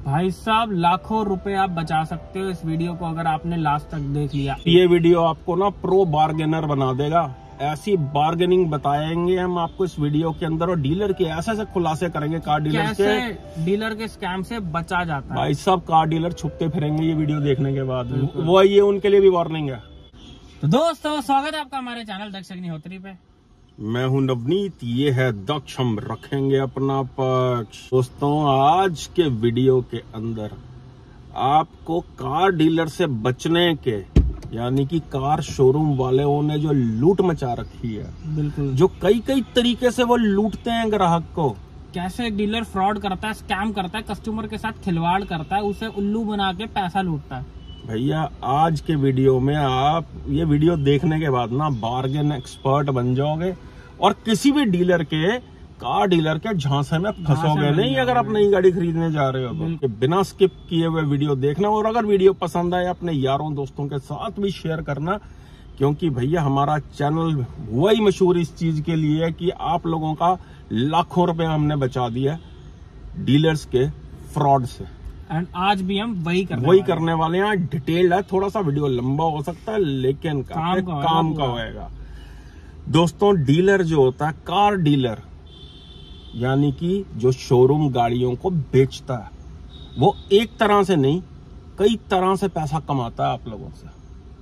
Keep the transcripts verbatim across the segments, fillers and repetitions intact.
भाई साहब लाखों रुपए आप बचा सकते हो इस वीडियो को अगर आपने लास्ट तक देख लिया। ये वीडियो आपको ना प्रो बार्गेनर बना देगा। ऐसी बार्गेनिंग बताएंगे हम आपको इस वीडियो के अंदर, और डीलर के ऐसे ऐसे खुलासे करेंगे कार डीलर कैसे डीलर के स्कैम से बचा जाता है। भाई साहब कार डीलर छुपते फिरेंगे ये वीडियो देखने के बाद, वो ये उनके लिए भी वार्निंग है। तो दोस्तों स्वागत है आपका हमारे चैनल दक्ष अग्निहोत्री पे। मैं हूं नवनीत, ये है दक्ष, हम रखेंगे अपना पक्ष। दोस्तों आज के वीडियो के अंदर आपको कार डीलर से बचने के, यानी कि कार शोरूम वालों ने जो लूट मचा रखी है, बिल्कुल, जो कई कई तरीके से वो लूटते हैं ग्राहक को। कैसे एक डीलर फ्रॉड करता है, स्कैम करता है, कस्टमर के साथ खिलवाड़ करता है, उसे उल्लू बना के पैसा लूटता है। भैया आज के वीडियो में आप ये वीडियो देखने के बाद ना बार्गेन एक्सपर्ट बन जाओगे और किसी भी डीलर के, कार डीलर के झांसे में फंसोगे नहीं अगर आप नई गाड़ी खरीदने जा रहे हो तो। बिना स्किप किए हुए वीडियो देखना, और अगर वीडियो पसंद आए अपने यारों दोस्तों के साथ भी शेयर करना, क्योंकि भैया हमारा चैनल वही मशहूर इस चीज के लिए है कि आप लोगों का लाखों रुपए हमने बचा दिया डीलर्स के फ्रॉड से। एंड आज भी हम वही करने वही वाले करने वाले हैं। डिटेल्ड है, थोड़ा सा वीडियो लंबा हो सकता है लेकिन काम का काम का होएगा। दोस्तों डीलर जो होता है, कार डीलर यानी कि जो शोरूम गाड़ियों को बेचता है, वो एक तरह से नहीं कई तरह से पैसा कमाता है आप लोगों से।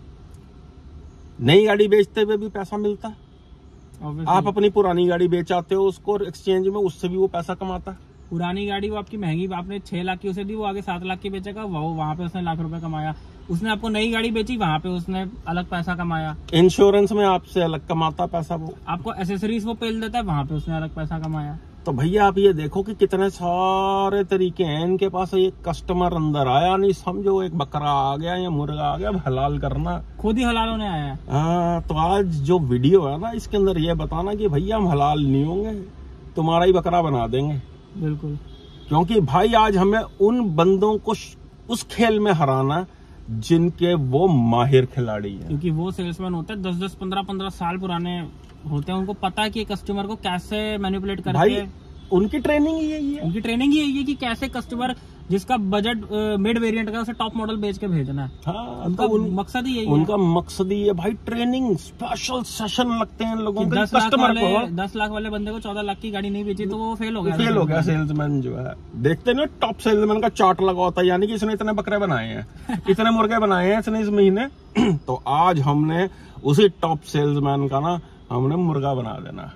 नई गाड़ी बेचते हुए भी पैसा मिलता है। आप अपनी पुरानी गाड़ी बेचाते हो उसको एक्सचेंज में, उससे भी वो पैसा कमाता है। पुरानी गाड़ी वो आपकी महंगी, आपने छह लाख की उसे दी, वो आगे सात लाख की बेचेगा, वो वहाँ पे उसने लाख रुपए कमाया। उसने आपको नई गाड़ी बेची, वहाँ पे उसने अलग पैसा कमाया। इंश्योरेंस में आपसे अलग कमाता पैसा वो। आपको एसेसरीज वो पेल देता है, वहाँ पे उसने अलग पैसा कमाया। तो भैया आप ये देखो कि कितने सारे तरीके हैं इनके पास। एक कस्टमर अंदर आया, नहीं समझो एक बकरा आ गया या मुर्गा आ गया, हलाल करना खुद ही हलाल होने आया है। हाँ, तो आज जो वीडियो है ना इसके अंदर ये बताना कि भैया हम हलाल नहीं होंगे, तुम्हारा ही बकरा बना देंगे। बिल्कुल, क्योंकि भाई आज हमें उन बंदों को उस खेल में हराना जिनके वो माहिर खिलाड़ी हैं। क्योंकि वो सेल्समैन होते हैं, दस दस पंद्रह पंद्रह साल पुराने होते हैं, उनको पता है कि कस्टमर को कैसे मैनिपुलेट करके। भाई उनकी ट्रेनिंग ही यही है, उनकी ट्रेनिंग ही यही है कि कैसे कस्टमर जिसका बजट मिड वेरिएंट का उसे टॉप मॉडल बेच के भेजना है। हाँ, उनका तो उन, मकसद ही यही उनका है। मकसद ही है भाई। ट्रेनिंग स्पेशल सेशन लगते हैं लोगों के दस कस्टमर लाख को। वाले, दस लाख वाले बंदे को चौदह लाख की गाड़ी नहीं बेची तो वो फेल हो गया। फेल हो गया सेल्समैन जो है। देखते ना टॉप सेल्समैन का चार्ट लगा होता है, यानी कि इसने इतने बकरे बनाए हैं, इतने मुर्गे बनाए हैं इसने इस महीने। तो आज हमने उसी टॉप सेल्समैन का ना हमने मुर्गा बना देना।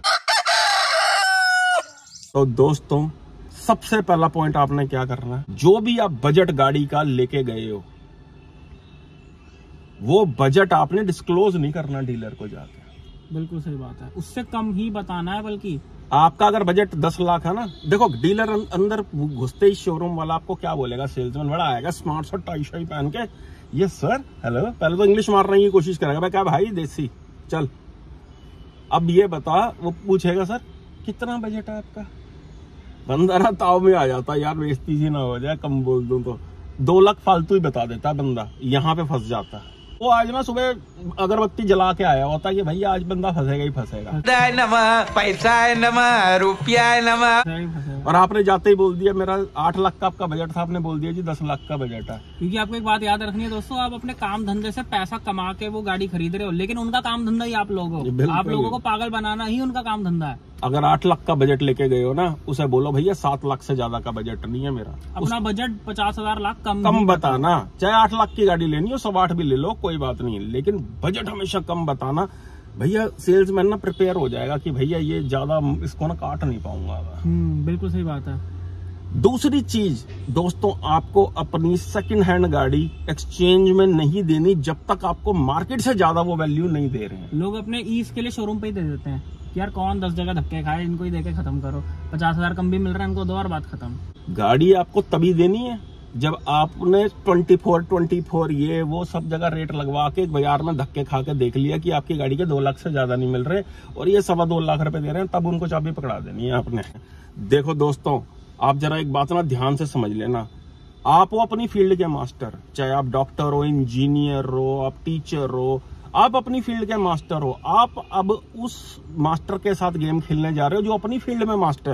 तो दोस्तों सबसे पहला पॉइंट आपने क्या करना है, जो भी आप बजट गाड़ी का लेके गए हो वो बजट आपने डिस्क्लोज नहीं करना डीलर को जाके। बिल्कुल सही बात है, उससे कम ही बताना है। बल्कि आपका अगर बजट दस लाख है ना, देखो डीलर अंदर घुसते ही शोरूम वाला आपको क्या बोलेगा, सेल्समैन बड़ा आएगा स्मार्ट सा टाई शाई पहन के, ये सर हेलो, पहले तो इंग्लिश मारने की कोशिश करेगा, भाई क्या भाई देसी चल अब ये बता। वो पूछेगा सर कितना बजट है आपका। बंदा ना ताव में आ जाता, यार बेइज्जती सी ना हो जाए, कम बोल दूं तो दो लाख फालतू ही बता देता बंदा, यहाँ पे फंस जाता है। वो आज ना सुबह अगरबत्ती जला के आया होता कि भैया आज बंदा फंसेगा ही फंसेगा, पैसा है नमा, रुपया है नमा। और आपने जाते ही बोल दिया मेरा आठ लाख का आपका बजट था, आपने बोल दिया जी दस लाख का बजट है। क्योंकि आपको एक बात याद रखनी है दोस्तों, आप अपने काम धंधे से पैसा कमा के वो गाड़ी खरीद रहे हो, लेकिन उनका काम धंधा ही आप लोगों आप लोगों को पागल बनाना ही उनका काम धंधा है। अगर आठ लाख का बजट लेके गए हो ना, उसे बोलो भैया सात लाख से ज्यादा का बजट नहीं है मेरा, अपना बजट पचास हजार लाख कम कम बताना। चाहे आठ लाख की गाड़ी लेनी हो, सब आठ भी ले लो, कोई बात नहीं, लेकिन बजट हमेशा कम बताना। भैया सेल्समैन ना प्रिपेयर हो जाएगा कि भैया ये ज्यादा इसको ना काट नहीं पाऊंगा। हम्म, बिल्कुल सही बात है। दूसरी चीज दोस्तों, आपको अपनी सेकंड हैंड गाड़ी एक्सचेंज में नहीं देनी जब तक आपको मार्केट से ज्यादा वो वैल्यू नहीं दे रहे हैं। लोग अपने ईज के लिए शोरूम पे ही दे देते हैं, यार कौन दस जगह धक्के खाए, इनको ही देके खत्म करो, पचास हजार कम भी मिल रहा है इनको दो और बात खत्म। गाड़ी आपको तभी देनी है जब आपने ट्वेंटी फोर ट्वेंटी फोर ये वो सब जगह रेट लगवा के बाजार में धक्के खा के देख लिया कि आपकी गाड़ी के दो लाख से ज्यादा नहीं मिल रहे और ये सवा दो लाख रुपए दे रहे हैं, तब उनको चाबी पकड़ा देनी है आपने। देखो दोस्तों, आप जरा एक बात ना ध्यान से समझ लेना, आप हो अपनी फील्ड के मास्टर, चाहे आप डॉक्टर हो, इंजीनियर हो, आप टीचर हो, आप अपनी फील्ड के मास्टर हो। आप अब उस मास्टर के साथ गेम खेलने जा रहे हो जो अपनी फील्ड में मास्टर है।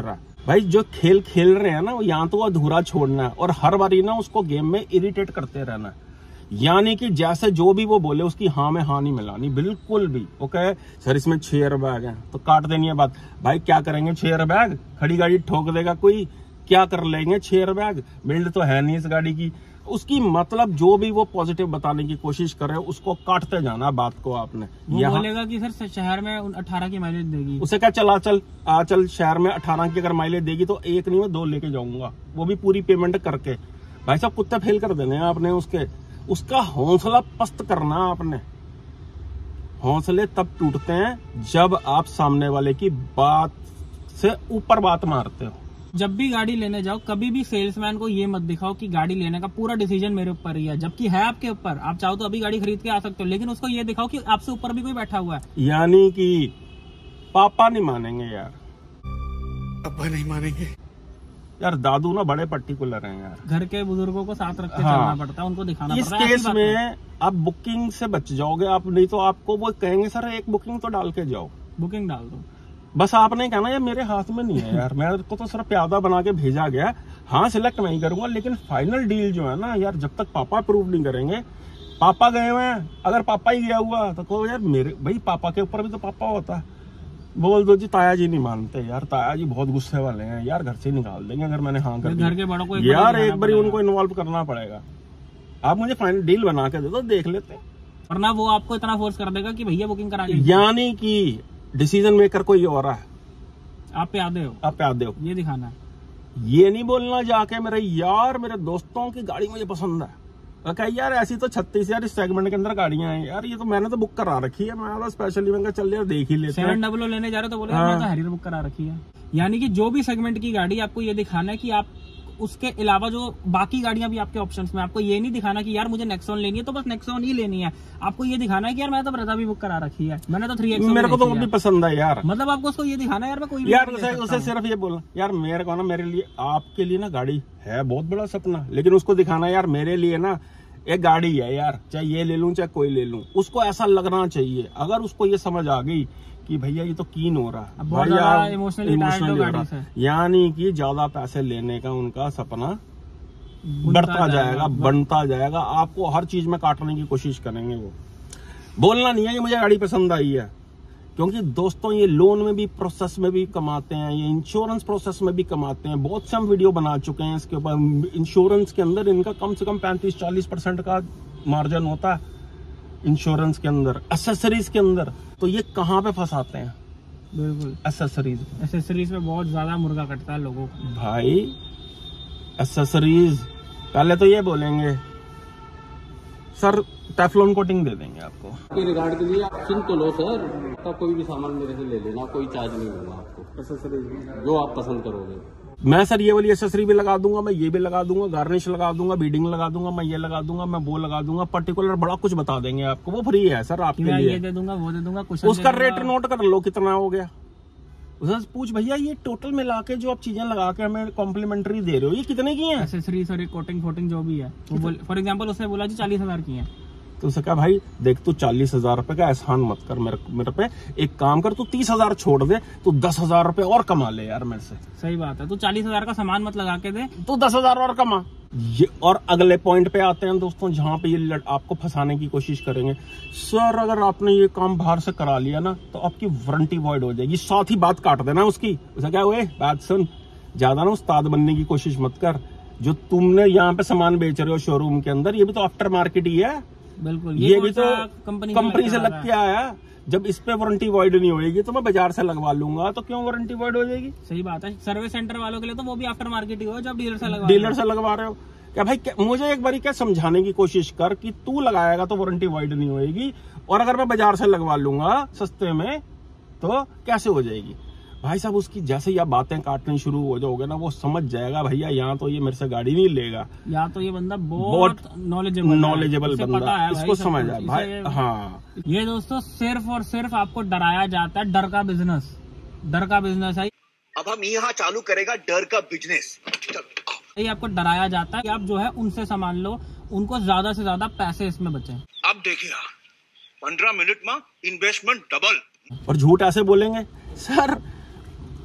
भाई जो खेल खेल रहे हैं ना, वो यहाँ तो अधूरा छोड़ना है और हर बारी ना उसको गेम में इरिटेट करते रहना है। यानी कि जैसे जो भी वो बोले उसकी हाँ में हाँ नहीं मिलानी बिल्कुल भी। वो कहे सर इसमें छह एयर बैग है तो काट देनी है बात। भाई क्या करेंगे छह एयर बैग? खड़ी गाड़ी ठोक देगा कोई, क्या कर लेंगे छह एयर बैग? बिल्ड तो है नहीं इस गाड़ी की। उसकी मतलब जो भी वो पॉजिटिव बताने की कोशिश कर रहे हो उसको काटते जाना बात को आपने। वो बोलेगा कि सर शहर में अठारह की माइलेज देगी, उसे क्या चला चल आ चल शहर में अठारह की अगर माइलेज देगी तो एक नहीं मैं दो लेके जाऊंगा, वो भी पूरी पेमेंट करके। भाई साहब कुत्ते फेल कर देने आपने उसके। उसका हौसला पस्त करना आपने। हौसले तब टूटते हैं जब आप सामने वाले की बात से ऊपर बात मारते हो। जब भी गाड़ी लेने जाओ कभी भी सेल्समैन को ये मत दिखाओ कि गाड़ी लेने का पूरा डिसीजन मेरे ऊपर ही है, जबकि है आपके ऊपर। आप चाहो तो अभी गाड़ी खरीद के आ सकते हो, लेकिन उसको ये दिखाओ कि आपसे ऊपर भी कोई बैठा हुआ है। यानी कि पापा नहीं मानेंगे यार, अब्बा नहीं मानेंगे यार। दादू ना बड़े पर्टिकुलर हैं यार। घर के बुजुर्गों को साथ रख के हाँ। चलना पड़ता है, उनको दिखाना इस पड़ता है। केस में आप बुकिंग से बच जाओगे आप, नहीं तो आपको वो कहेंगे सर एक बुकिंग तो डाल के जाओ। बुकिंग डाल दो। बस आपने कहना ये मेरे हाथ में नहीं है यार, मेरे को तो सिर्फ प्यादा बना के भेजा गया। हाँ सिलेक्ट मैं ही करूंगा, लेकिन फाइनल डील जो है ना यार, जब तक पापा अप्रूव नहीं करेंगे। पापा गए हुए हैं, अगर पापा ही गया हुआ तो कहो यार मेरे भाई पापा के ऊपर भी तो पापा होता है। बोल दो जी ताया जी नहीं मानते यार, ताया जी बहुत गुस्से वाले हैं यार, घर से निकाल देंगे अगर मैंने हाँ कर दिया। घर के बड़ों को यार एक बार उनको इन्वॉल्व करना पड़ेगा। आप मुझे फाइनल डील बना के दे दो, देख लेते हैं। वरना वो आपको इतना फोर्स कर देगा कि भैया बुकिंग करा के। यानी कि डिसीजन मेकर कोई और है, आप पे आधे हो, आप पे आधे हो, ये दिखाना है। ये नहीं बोलना जाके मेरे यार मेरे दोस्तों की गाड़ी मुझे पसंद है। क्या यार ऐसी तो छत्तीस यार इस सेगमेंट के अंदर गाड़ियां हैं यार, ये तो मैंने तो बुक करा रखी है। मैं तो स्पेशली मैं चल यार देख ही लेते हैं। सेवन डबल ओ लेने जा रहे हो तो बोले हाँ। मैंने तो हैरियर बुक करा रखी है। यानी कि जो भी सेगमेंट की गाड़ी आपको ये दिखाना है कि आप उसके अलावा जो बाकी गाड़ियां भी आपके ऑप्शंस में, आपको ये नहीं दिखाना कि यार मुझे नेक्सॉन लेनी है तो बस नेक्सॉन ही लेनी है। आपको ये दिखाना है कि यार मैं तो ब्रजा भी बुक करा रखी है, मैंने तो थ्री एक्स मेरे को तो भी पसंद है यार। मतलब आपको उसको ये दिखाना है यार मैं कोई भी यार उसे उसे सिर्फ ये बोलना यार मेरे को ना, मेरे लिए आपके लिए ना गाड़ी है बहुत बड़ा सपना, लेकिन उसको दिखाना यार मेरे लिए ना एक गाड़ी है यार, चाहे ये ले लूं चाहे कोई ले लूं। उसको ऐसा लगना चाहिए। अगर उसको ये समझ आ गई कि भैया ये तो कीन हो रहा है, भैया इमोशनली इमोशनली हो रहा है, यानी कि ज्यादा पैसे लेने का उनका सपना बढ़ता जाएगा, बनता जाएगा। आपको हर चीज में काटने की कोशिश करेंगे। वो बोलना नहीं है कि मुझे गाड़ी पसंद आई है, क्योंकि दोस्तों ये लोन में भी प्रोसेस में भी कमाते हैं, ये इंश्योरेंस प्रोसेस में भी कमाते हैं। बहुत से हम वीडियो बना चुके हैं इसके ऊपर। इंश्योरेंस के अंदर इनका कम से कम पैंतीस चालीस परसेंट का मार्जिन होता है इंश्योरेंस के अंदर, एक्सेसरीज के अंदर। तो ये कहाँ पे फंसाते हैं? बिल्कुल एक्सेसरीज एक्सेसरीज में बहुत ज्यादा मुर्गा कटता है लोगों को। भाई एक्सेसरीज पहले तो ये बोलेंगे सर टेफ्लॉन कोटिंग दे देंगे आपको। के रिगार्ड के लिए आप सुन तो लो सर, आपका कोई भी सामान मेरे से ले लेना, कोई चार्ज नहीं दूंगा आपको। एक्सेसरीज जो आप पसंद करोगे मैं सर ये वाली एक्सेसरी भी लगा दूंगा, मैं ये भी लगा दूंगा, गार्निश लगा दूंगा, बीडिंग लगा दूंगा, मैं ये लगा दूंगा, मैं वो लगा दूंगा, पर्टिकुलर बड़ा कुछ बता देंगे आपको। वो फ्री है सर आपके लिए। ये दे दूंगा वो दे दूंगा, कुछ उसका रेट नोट कर लो कितना हो गया। उससे पूछ भैया ये टोटल मिला के जो आप चीजें लगा के हमें कॉम्प्लीमेंट्री दे रहे हो ये कितने की हैं? एक्सेसरीज और कोटिंग फोटिंग जो भी है, फॉर एग्जांपल उसने बोला जी चालीस हजार की है। तो उसे कहा भाई देख तू चालीस हजार रुपए का एहसान मत कर मेरे मेरे पे, एक काम कर तू तीस हजार छोड़ दे, तू दस हजार रुपए और कमा ले यार मेरे से। सही बात है, तू चालीस हजार का सामान मत लगा के दे, तू दस हजार और कमा। ये और अगले पॉइंट पे आते हैं दोस्तों, जहां पे ये आपको फंसाने की कोशिश करेंगे। सर अगर आपने ये काम बाहर से करा लिया ना तो आपकी वारंटी वॉइड हो जाएगी, साथ ही बात काट देना उसकी। उसे क्या हुए बात सुन, ज्यादा ना उस्ताद बनने की कोशिश मत कर। जो तुमने यहाँ पे सामान बेच रहे हो शोरूम के अंदर, ये भी तो आफ्टर मार्केट ही है। बिल्कुल ये, ये भी तो कंपनी कंपनी से लग के आया। जब इस पे वारंटी वॉइड नहीं होगी तो मैं बाजार से लगवा लूंगा, तो क्यों वारंटी वॉइड हो जाएगी? सही बात है। सर्विस सेंटर वालों के लिए तो वो भी आफ्टर मार्केट ही हो, जब डीलर से लगवा डीलर से लगवा रहे हो क्या भाई? क्या, मुझे एक बारी क्या समझाने की कोशिश कर कि तू लगाएगा तो वारंटी वॉइड नहीं होगी, और अगर मैं बाजार से लगवा लूंगा सस्ते में तो कैसे हो जाएगी? भाई साहब उसकी जैसे ही आप बातें काटनी शुरू हो जाओगे ना, वो समझ जाएगा भैया यहाँ तो ये मेरे से गाड़ी नहीं लेगा, या तो ये बंदा बहुत नॉलेजेबल नॉलेजेबल बंदा है, इसको समझ आए भाई। हाँ ये दोस्तों सिर्फ और सिर्फ आपको डराया जाता है, डर का बिजनेस, डर का बिजनेस है। अब हम यहाँ चालू करेगा डर का बिजनेस। ये आपको डराया जाता है कि आप जो है उनसे सामान लो, उनको ज्यादा से ज्यादा पैसे इसमें बचे। अब देखिए पंद्रह मिनट में इन्वेस्टमेंट डबल। और झूठ ऐसे बोलेंगे सर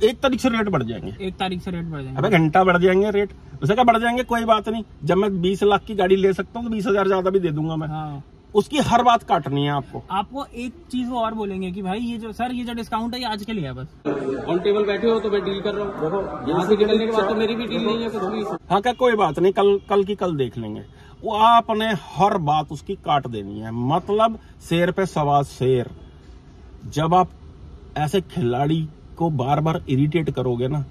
एक तारीख से रेट बढ़ जाएंगे। एक तारीख से रेट बढ़ जाएंगे। अबे घंटा बढ़ जाएंगे रेट, उसे क्या बढ़ जाएंगे, कोई बात नहीं। जब मैं बीस लाख की गाड़ी ले सकता हूँ तो बीस हजार ज्यादा भी दे दूंगा मैं। हाँ। उसकी हर बात काटनी है आपको। आपको एक चीज वो और बोलेंगे कि भाई ये जो सर ये जो डिस्काउंट है ये आज के लिए है बस। ऑन टेबल बैठे हो तो मैं डील कर रहा हूँ। देखो यहाँ से निकलने के बाद तो मेरी भी डील नहीं है कुछ भी। हाँ क्या, कोई बात नहीं, कल कल की कल देख लेंगे। वो आपने हर बात उसकी काट देनी है, मतलब शेर पे सवा शेर। जब आप ऐसे खिलाड़ी को बार बार इरिटेट करोगे ना,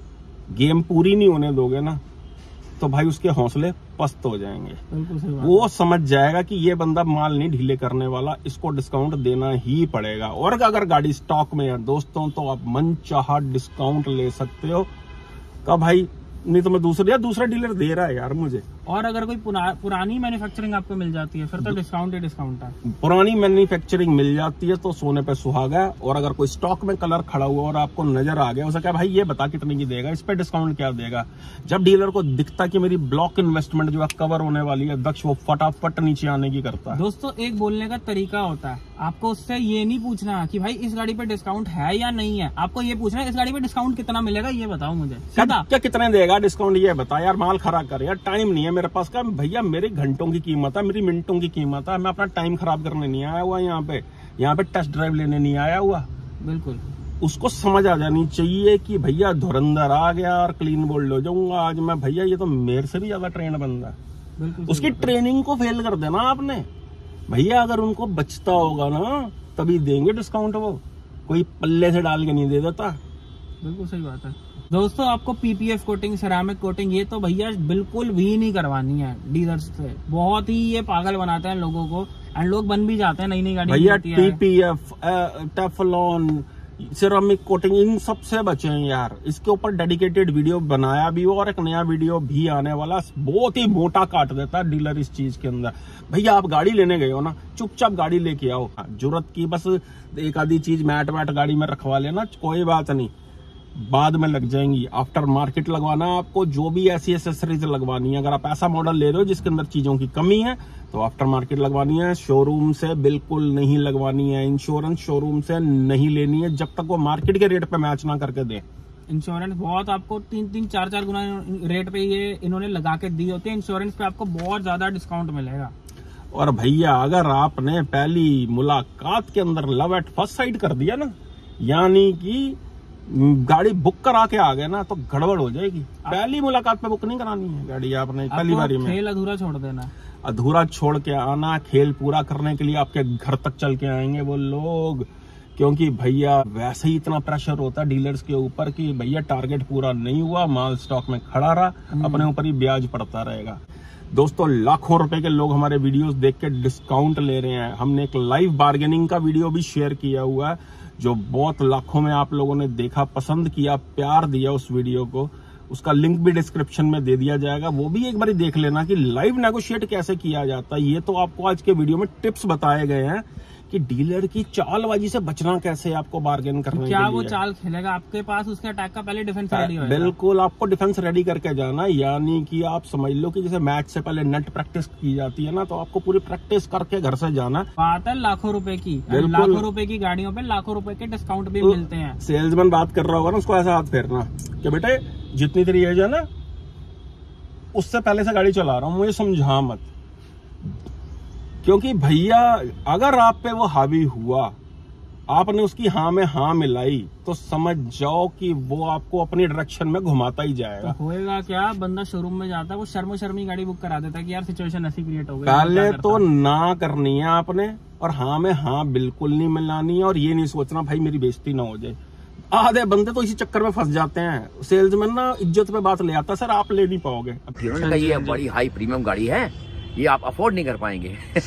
गेम पूरी नहीं होने दोगे ना, तो भाई उसके हौसले पस्त हो जाएंगे। बिल्कुल सही बात। वो समझ जाएगा कि ये बंदा माल नहीं ढीले करने वाला, इसको डिस्काउंट देना ही पड़ेगा। और अगर गाड़ी स्टॉक में है दोस्तों तो आप मनचाहा डिस्काउंट ले सकते हो का भाई, नहीं तो मैं दूसरे या दूसरा डीलर दे रहा है यार मुझे। और अगर कोई पुरा, पुरानी मैन्युफैक्चरिंग आपको मिल जाती है फिर तो डिस्काउंट ही डिस्काउंट है। पुरानी मैन्युफैक्चरिंग मिल जाती है तो सोने पे सुहागा है। और अगर कोई स्टॉक में कलर खड़ा हुआ और आपको नजर आ गया, उसे क्या भाई ये बता कितने की देगा, इस पे डिस्काउंट क्या देगा। जब डीलर को दिखता कि मेरी ब्लॉक इन्वेस्टमेंट जो है कवर होने वाली है, दक्ष वो फटाफट नीचे आने की करता है। दोस्तों एक बोलने का तरीका होता है, आपको उससे ये नहीं पूछना कि भाई इस गाड़ी पे डिस्काउंट है या नहीं है, आपको ये पूछना है इस गाड़ी पे डिस्काउंट कितना मिलेगा ये बताओ मुझे। क्या, क्या कितने देगा डिस्काउंट ये बता यार, माल खराब कर यार, टाइम नहीं है मेरे पास का भैया, मेरे घंटों की कीमत है, मेरी मिनटों की कीमत है। मैं अपना टाइम खराब करने नहीं आया हुआ यहाँ पे, यहाँ पे टेस्ट ड्राइव लेने नहीं आया हुआ। बिल्कुल उसको समझ आ जानी चाहिए कि भैया धुरंधर आ गया और क्लीन बोल्ड हो जाऊंगा आज मैं, भैया ये तो मेरे से भी ज्यादा ट्रेंड बंदा है। बिल्कुल उसकी ट्रेनिंग को फेल कर देना आपने भैया। अगर उनको बचता होगा ना तभी देंगे डिस्काउंट, वो कोई पल्ले से डाल के नहीं दे देता। बिल्कुल सही बात है। दोस्तों आपको पीपीएफ कोटिंग, सेरामिक कोटिंग ये तो भैया बिल्कुल भी नहीं करवानी है डीलर्स से। बहुत ही ये पागल बनाते हैं लोगों को, एंड लोग बन भी जाते हैं नई नई गाड़ी भैया। पीपीएफ, टेफलॉन, सिरामिक कोटिंग, इन सब से बचे हैं यार। इसके ऊपर डेडिकेटेड वीडियो बनाया भी हो और एक नया वीडियो भी आने वाला। बहुत ही मोटा काट देता है डीलर इस चीज के अंदर। भैया आप गाड़ी लेने गए हो ना, चुपचाप गाड़ी लेके आओ। जरूरत की बस एक आधी चीज मैट वैट गाड़ी में रखवा लेना, कोई बात नहीं, बाद में लग जाएंगी। आफ्टर मार्केट लगवाना आपको, जो भी ऐसी एसेसरीज लगवानी है। अगर आप ऐसा मॉडल ले रहे हो जिसके अंदर चीजों की कमी है तो आफ्टर मार्केट लगवानी है, शोरूम से बिल्कुल नहीं लगवानी है। इंश्योरेंस शोरूम से नहीं लेनी है जब तक वो मार्केट के रेट पे मैच ना करके दे। इंश्योरेंस बहुत आपको तीन तीन चार चार गुना रेट पे ये इन्होंने लगा के दी होती है। इंश्योरेंस पे आपको बहुत ज्यादा डिस्काउंट मिलेगा। और भैया अगर आपने पहली मुलाकात के अंदर लव एट फर्स्ट साइट कर दिया ना, यानी कि गाड़ी बुक करा के आ गए ना, तो गड़बड़ हो जाएगी। पहली मुलाकात पे बुक नहीं करानी है गाड़ी आपने पहली बारी में। खेल अधूरा छोड़ देना, अधूरा छोड़ के आना। खेल पूरा करने के लिए आपके घर तक चल के आएंगे वो लोग, क्योंकि भैया वैसे ही इतना प्रेशर होता है डीलर्स के ऊपर कि भैया टारगेट पूरा नहीं हुआ, माल स्टॉक में खड़ा रहा, अपने ऊपर ही ब्याज पड़ता रहेगा। दोस्तों लाखों रुपए के लोग हमारे वीडियोस देख के डिस्काउंट ले रहे हैं। हमने एक लाइव बार्गेनिंग का वीडियो भी शेयर किया हुआ है, जो बहुत लाखों में आप लोगों ने देखा, पसंद किया, प्यार दिया उस वीडियो को। उसका लिंक भी डिस्क्रिप्शन में दे दिया जाएगा, वो भी एक बार देख लेना कि लाइव नेगोशिएट कैसे किया जाता है। ये तो आपको आज के वीडियो में टिप्स बताए गए हैं कि डीलर की चालबाजी से बचना कैसे, आपको बार्गेन करने क्या के लिए। वो चाल खेलेगा आपके पास, उसके अटैक का पहले डिफेंस रेडी होगा। बिल्कुल आपको डिफेंस रेडी करके जाना, यानी कि आप समझ लो कि जैसे मैच से पहले नेट प्रैक्टिस की जाती है ना, तो आपको पूरी प्रैक्टिस करके घर से जाना। बात है लाखों रुपए की, लाखों रुपए की गाड़ियों पे लाखों रुपए के डिस्काउंट भी तो मिलते हैं। सेल्समैन बात कर रहा होगा ना, उसको ऐसा हाथ फेरना कि बेटे जितनी तेरी एज है ना उससे पहले से गाड़ी चला रहा हूं, मुझे समझा मत। क्योंकि भैया अगर आप पे वो हावी हुआ, आपने उसकी हाँ में हाँ मिलाई, तो समझ जाओ कि वो आपको अपनी डायरेक्शन में घुमाता ही जाएगा। तो होएगा क्या, बंदा शोरूम में जाता है, वो शर्मो शर्मी गाड़ी बुक करा देता है कि यार सिचुएशन ऐसी क्रिएट हो गई। पहले तो ना करनी है आपने, और हाँ में हाँ बिल्कुल नहीं मिलानी है। और ये नहीं सोचना भाई मेरी बेइज्जती ना हो जाए। आधे बंदे तो इसी चक्कर में फंस जाते हैं। सेल्समैन ना इज्जत पे बात ले आता है, सर आप ले नहीं पाओगे। का ये बड़ी हाई प्रीमियम गाड़ी है, ये आप अफोर्ड नहीं कर पाएंगे।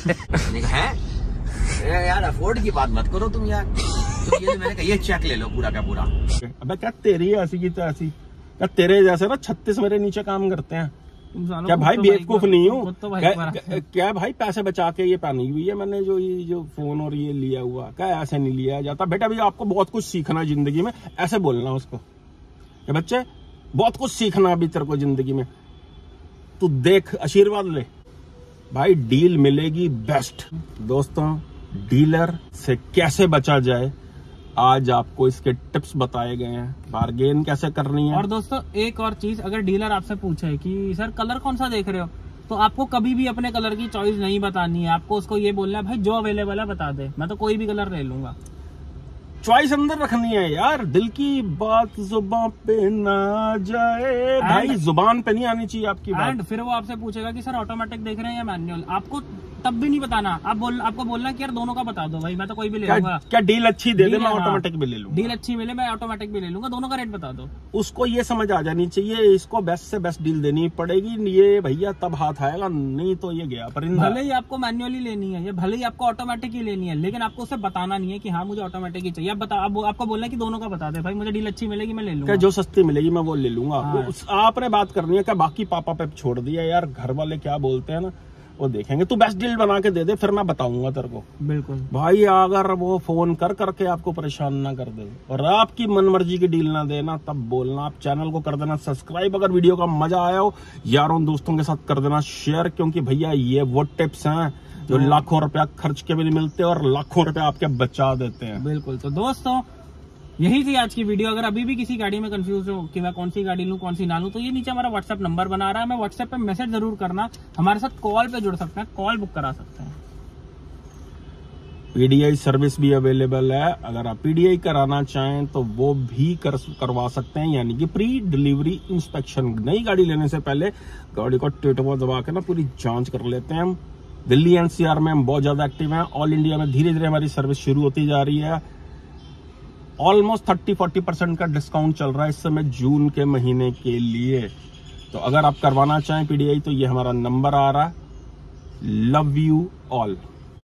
है यार, अफोर्ड की बात मत करो तुम यार। तो ये मैंने कहा ये चेक ले लो पूरा का पूरा। अबे क्या तेरी ऐसी की तो ऐसी, क्या तेरे जैसे ना छत्तीस मेरे नीचे काम करते हैं। क्या भाई बेवकूफ नहीं हूँ तो भाई क्या, क्या भाई पैसे बचा के ये पहनी हुई है मैंने, जो ये जो फोन और ये लिया हुआ, क्या ऐसे नहीं लिया जाता। बेटा भी आपको बहुत कुछ सीखना है जिंदगी में, ऐसे बोलना उसको कि बच्चे बहुत कुछ सीखना अभी तेरे को जिंदगी में। तू देख आशीर्वाद ले भाई, डील मिलेगी बेस्ट। दोस्तों डीलर से कैसे बचा जाए आज आपको इसके टिप्स बताए गए हैं, बार्गेन कैसे करनी है। और दोस्तों एक और चीज, अगर डीलर आपसे पूछे कि सर कलर कौन सा देख रहे हो, तो आपको कभी भी अपने कलर की चॉइस नहीं बतानी है। आपको उसको ये बोलना है भाई जो अवेलेबल है बता दे, मैं तो कोई भी कलर ले लूंगा। चॉइस अंदर रखनी है यार, दिल की बात जुबान पे ना जाए भाई, जुबान पे नहीं आनी चाहिए आपकी बात। एंड फिर वो आपसे पूछेगा कि सर ऑटोमेटिक देख रहे हैं या मैनुअल, आपको तब भी नहीं बताना। आप बोल आपको बोलना कि यार दोनों का बता दो भाई, मैं तो कोई भी ले क्या, लूंगा। क्या डील अच्छी दे दे मैं हाँ, ऑटोमेटिक भी ले लूंगा। डील अच्छी मिले मैं ऑटोमेटिक भी ले लूंगा, दोनों का रेट बता दो। उसको ये समझ आ जानी चाहिए, इसको बेस्ट से बेस्ट डील देनी पड़ेगी, ये भैया तब हाथ आएगा, नहीं तो ये गया परिंदा। भले ही आपको मैनुअली लेनी है, ये भले ही आपको ऑटोमेटिक ही लेनी है, लेकिन आपको उसे बताना नहीं है कि हाँ मुझे ऑटोमेटिक ही चाहिए। आप बता आप, आपको बोलना है कि दोनों का बता दे भाई, मुझे डील अच्छी मिलेगी मैं ले लूंगा। क्या जो सस्ती मिलेगी मैं वो ले लूंगा। हाँ। उस, आपने बात करनी है क्या, बाकी पापा पे छोड़ दिया यार, घर वाले क्या बोलते हैं ना वो देखेंगे। तू बेस्ट डील बना के दे दे, फिर मैं बताऊंगा तेरे को। बिल्कुल भाई अगर वो फोन कर करके आपको परेशान ना कर दे और आपकी मनमर्जी की डील ना देना, तब बोलना। आप चैनल को कर देना सब्सक्राइब, अगर वीडियो का मजा आया हो यारों दोस्तों के साथ कर देना शेयर, क्योंकि भैया ये वो टिप्स हैं जो लाखों रुपया खर्च के भी नहीं मिलते और लाखों रुपया आपके बचा देते हैं। बिल्कुल। तो दोस्तों यही थी आज की वीडियो। अगर अभी भी किसी गाड़ी में कंफ्यूज हो कि मैं कौन सी गाड़ी लूं कौन सी ना लूं, तो ये नीचे हमारा व्हाट्सएप नंबर बना रहा है, मैं व्हाट्सएप पे मैसेज जरूर करना। हमारे साथ कॉल पे जुड़ सकते हैं, कॉल बुक करा सकते हैं। पीडीआई सर्विस भी अवेलेबल है, अगर आप पीडीआई कराना चाहें तो वो भी कर, करवा सकते हैं, यानी कि प्री डिलीवरी इंस्पेक्शन। नई गाड़ी लेने से पहले गाड़ी को टेटवा दबा के ना पूरी जांच कर लेते हैं हम। दिल्ली एनसीआर में हम बहुत ज्यादा एक्टिव हैं, ऑल इंडिया में धीरे धीरे हमारी सर्विस शुरू होती जा रही है। ऑलमोस्ट थर्टी फोर्टी परसेंट का डिस्काउंट चल रहा है इस समय जून के महीने के लिए। तो अगर आप करवाना चाहें पीडीआई तो ये हमारा नंबर आ रहा है। Love you all.